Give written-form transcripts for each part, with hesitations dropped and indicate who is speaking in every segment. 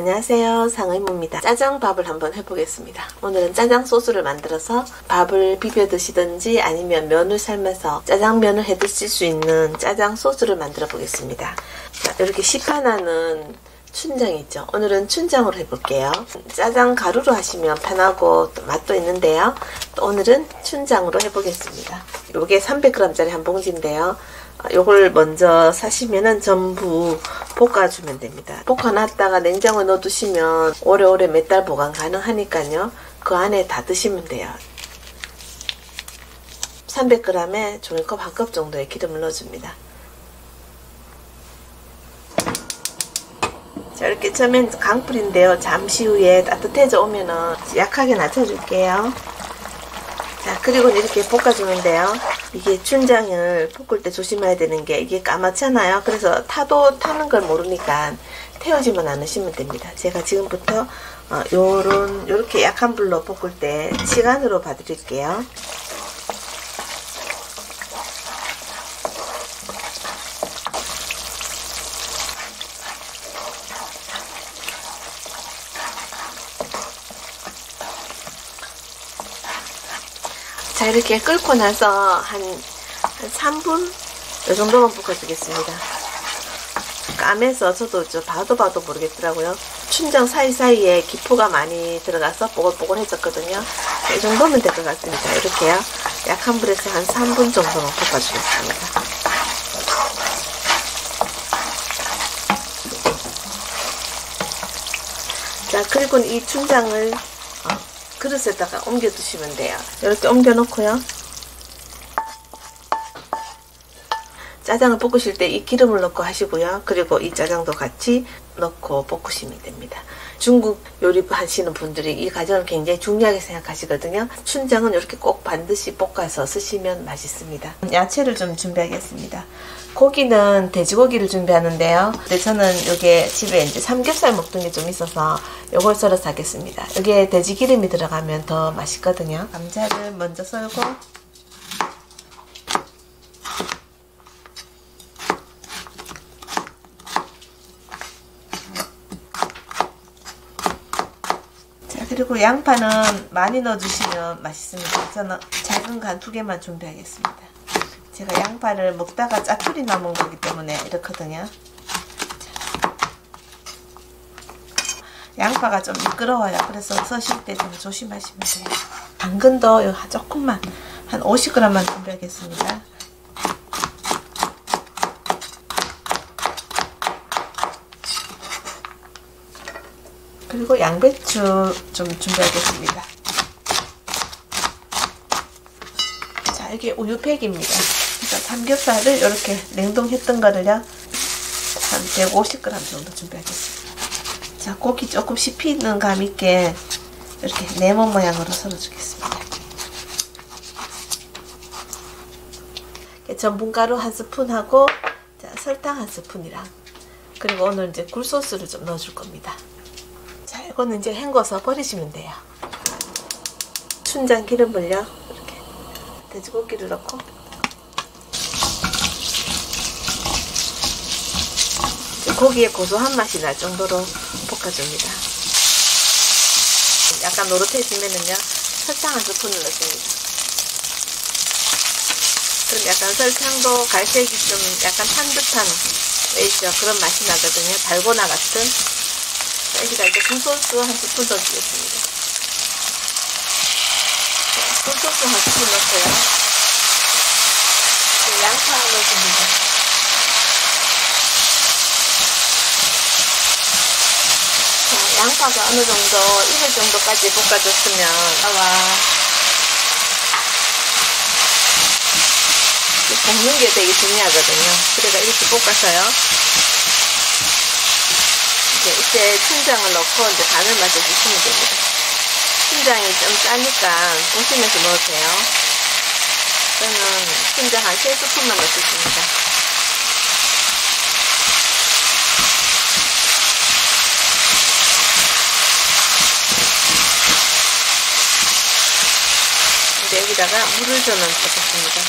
Speaker 1: 안녕하세요, 상의모입니다. 짜장밥을 한번 해보겠습니다. 오늘은 짜장 소스를 만들어서 밥을 비벼 드시든지 아니면 면을 삶아서 짜장면을 해 드실 수 있는 짜장 소스를 만들어 보겠습니다. 자, 이렇게 시판하는 춘장 있죠. 오늘은 춘장으로 해볼게요. 짜장 가루로 하시면 편하고 또 맛도 있는데요. 또 오늘은 춘장으로 해보겠습니다. 요게 300g짜리 한 봉지인데요. 요걸 먼저 사시면은 전부 볶아주면 됩니다. 볶아놨다가 냉장고에 넣어두시면 오래오래 몇 달 보관 가능하니까요. 그 안에 다 드시면 돼요. 300g에 종이컵 한 컵 정도의 기름을 넣어줍니다. 자, 이렇게 처음엔 강불인데요. 잠시 후에 따뜻해져 오면은 약하게 낮춰줄게요. 자, 그리고 이렇게 볶아주면 돼요. 이게 춘장을 볶을 때 조심해야 되는 게 이게 까맣잖아요. 그래서 타는 걸 모르니까 태우지만 않으시면 됩니다. 제가 지금부터 요렇게 약한 불로 볶을 때 시간으로 봐드릴게요. 자, 이렇게 끓고 나서 한 3분 이 정도만 볶아주겠습니다. 까매서 저도 봐도 모르겠더라고요. 춘장 사이사이에 기포가 많이 들어가서 뽀글뽀글해졌거든요. 이 정도면 될 것 같습니다. 이렇게요. 약한 불에서 한 3분 정도만 볶아주겠습니다. 자, 그리고 이 춘장을 그릇에다가 옮겨 두시면 돼요. 이렇게 옮겨 놓고요. 짜장을 볶으실 때 이 기름을 넣고 하시고요. 그리고 이 짜장도 같이 넣고 볶으시면 됩니다. 중국 요리 하시는 분들이 이 과정을 굉장히 중요하게 생각하시거든요. 춘장은 이렇게 꼭 반드시 볶아서 쓰시면 맛있습니다. 야채를 좀 준비하겠습니다. 고기는 돼지고기를 준비하는데요. 근데 저는 이게 집에 이제 삼겹살 먹던 게 좀 있어서 이걸 썰어서 하겠습니다. 여기에 돼지 기름이 들어가면 더 맛있거든요. 감자를 먼저 썰고, 자, 그리고 양파는 많이 넣어주시면 맛있습니다. 저는 작은 거 한 2개만 준비하겠습니다. 제가 양파를 먹다가 짜투리 남은 거기 때문에 이렇거든요. 양파가 좀 미끄러워요. 그래서 써실 때 좀 조심하시면 돼요. 당근도 조금만, 한 50g만 준비하겠습니다. 그리고 양배추 좀 준비하겠습니다. 자, 이게 우유팩입니다. 그래서 삼겹살을 이렇게 냉동했던 거를요, 한 150g 정도 준비하겠습니다. 자, 고기 조금 씹히는 감 있게 이렇게 네모 모양으로 썰어주겠습니다. 전분가루 한 스푼하고, 자, 설탕 한 스푼이랑, 그리고 오늘 이제 굴소스를 좀 넣어줄 겁니다. 자, 이거는 이제 헹궈서 버리시면 돼요. 춘장 기름을요, 이렇게 돼지고기를 넣고, 고기의 고소한 맛이 날 정도로 볶아줍니다. 약간 노릇해지면은요, 설탕 한 스푼을 넣습니다. 그럼 약간 설탕도 갈색이 좀 약간 탄 듯한 있죠. 그런 맛이 나거든요. 달고나 같은. 여기다 이제 굴소스 한 스푼 넣어주겠습니다. 굴소스 한 스푼 넣고요. 양파 넣어줍니다. 양파가 어느 정도 익을 정도까지 볶아줬으면, 볶는 게 되게 중요하거든요. 그래서 이렇게 볶아서요. 이제 춘장을 넣고 이제 간을 맞춰주시면 됩니다. 춘장이 좀 짜니까 보시면서 넣으세요. 저는 춘장 한 3스푼만 넣겠습니다. 여기다가 물을 좀 넣겠습니다.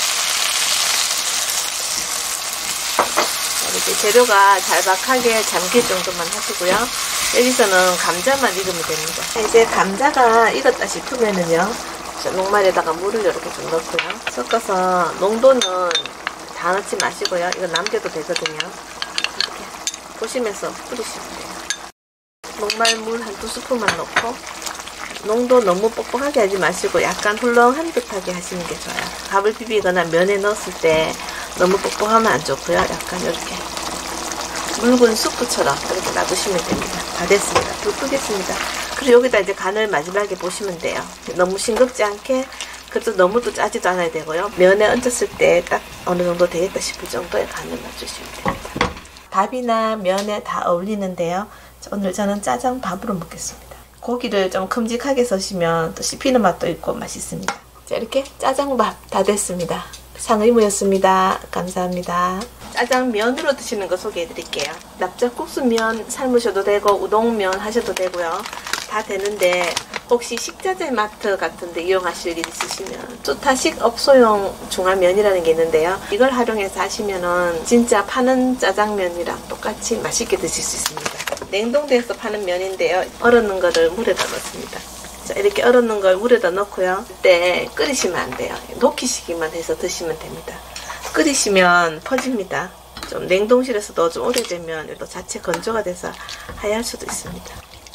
Speaker 1: 이렇게 재료가 잘박하게 잠길 정도만 하시고요. 여기서는 감자만 익으면 됩니다. 이제 감자가 익었다 싶으면은요, 녹말에다가 물을 이렇게 좀 넣고요. 섞어서 농도는 다 넣지 마시고요. 이거 남겨도 되거든요. 이렇게 보시면서 뿌리시면 돼요. 녹말 물 한 2스푼만 넣고, 농도 너무 뻑뻑하게 하지 마시고 약간 훌렁한 듯하게 하시는 게 좋아요. 밥을 비비거나 면에 넣었을 때 너무 뻑뻑하면 안 좋고요. 약간 이렇게 묽은 수프처럼 이렇게 놔두시면 됩니다. 다 됐습니다. 불 끄겠습니다. 그리고 여기다 이제 간을 마지막에 보시면 돼요. 너무 싱겁지 않게, 그래도 너무 또 짜지도 않아야 되고요. 면에 얹었을 때 딱 어느 정도 되겠다 싶을 정도의 간을 맞추시면 됩니다. 밥이나 면에 다 어울리는데요. 오늘 저는 짜장밥으로 먹겠습니다. 고기를 좀 큼직하게 써시면 또 씹히는 맛도 있고 맛있습니다. 자, 이렇게 짜장밥 다 됐습니다. 상의무였습니다. 감사합니다. 짜장면으로 드시는 거 소개해 드릴게요. 납작국수면 삶으셔도 되고 우동면 하셔도 되고요. 다 되는데 혹시 식자재 마트 같은 데 이용하실 일 있으시면 쪼타식 업소용 중화면이라는 게 있는데요. 이걸 활용해서 하시면은 진짜 파는 짜장면이랑 똑같이 맛있게 드실 수 있습니다. 냉동돼서 파는 면인데요. 얼었는 거를 물에다 넣습니다. 자, 이렇게 얼었는 걸 물에다 넣고요. 그때 끓이시면 안 돼요. 녹이시기만 해서 드시면 됩니다. 끓이시면 퍼집니다. 좀 냉동실에서도 좀 오래되면 또 자체 건조가 돼서 하얄 수도 있습니다.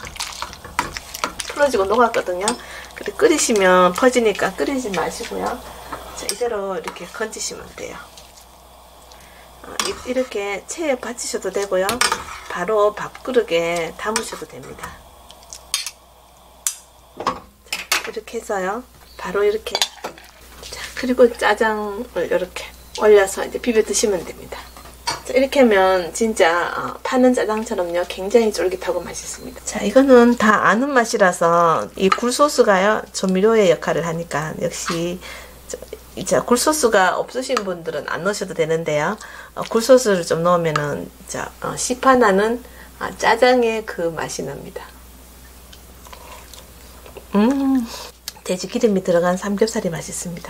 Speaker 1: 풀어지고 녹았거든요. 근데 끓이시면 퍼지니까 끓이지 마시고요. 자, 이대로 이렇게 건지시면 돼요. 이렇게 체에 받치셔도 되고요. 바로 밥그릇에 담으셔도 됩니다. 자, 이렇게 해서요. 바로 이렇게. 자, 그리고 짜장을 이렇게 올려서 이제 비벼 드시면 됩니다. 자, 이렇게 하면 진짜 파는 짜장처럼요. 굉장히 쫄깃하고 맛있습니다. 자, 이거는 다 아는 맛이라서 이 굴소스가요. 조미료의 역할을 하니까 역시 자, 굴소스가 없으신 분들은 안 넣으셔도 되는데요. 굴소스를 좀 넣으면은 시판하는 짜장의 그 맛이 납니다. 돼지 기름이 들어간 삼겹살이 맛있습니다.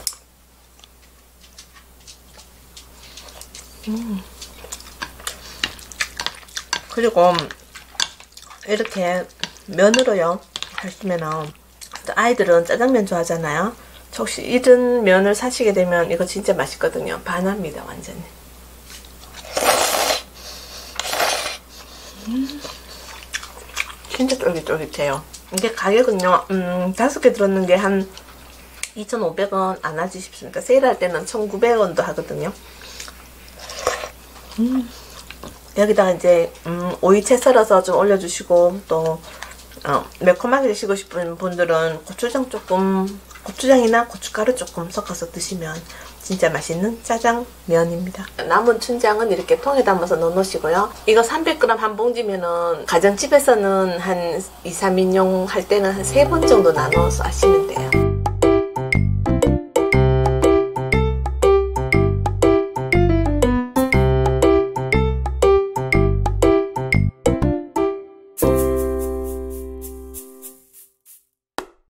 Speaker 1: 그리고 이렇게 면으로요 하시면은 아이들은 짜장면 좋아하잖아요. 혹시 이런 면을 사시게 되면 이거 진짜 맛있거든요. 반합니다 완전히. 진짜 쫄깃쫄깃해요. 이게 가격은요 5개 들었는 게 한 2,500원 안 하지 싶습니다. 세일할 때는 1,900원도 하거든요. 여기다가 이제 오이채 썰어서 좀 올려주시고, 또 매콤하게 드시고 싶은 분들은 고추장 조금, 고추장이나 고춧가루 조금 섞어서 드시면 진짜 맛있는 짜장면입니다. 남은 춘장은 이렇게 통에 담아서 넣어놓으시고요. 이거 300g 한 봉지면은 가정집에서는 한 2, 3인용 할 때는 한 3번 정도 나눠서 하시면 돼요.